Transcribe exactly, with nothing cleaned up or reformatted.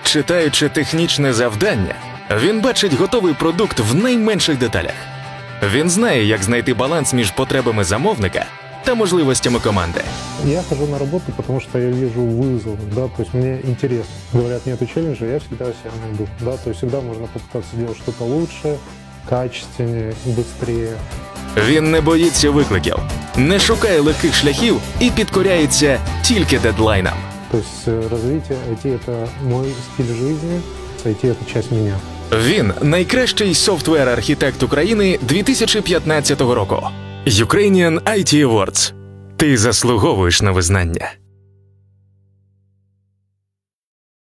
Читаючи технічне завдання, він бачить готовий продукт в найменших деталях. Він знає, як знайти баланс між потребами замовника та можливостями команди. Я хожу на работу, потому что я вижу вызов, да, то есть мне интересно. Говорят, нету челленджа, я всегда себя найду, да, то есть всегда можно попытаться сделать что-то лучше, качественнее, быстрее. Він не боїться викликів, не шукає легких шляхів і підкоряється тільки дедлайнам. То есть развитие ай ти – это мой стиль жизни, ай ти – это часть меня. Він – найкращий софтвер-архітект України дві тисячі п'ятнадцятого року. Ukrainian ай ті Awards. Ти заслуговуєш на визнання.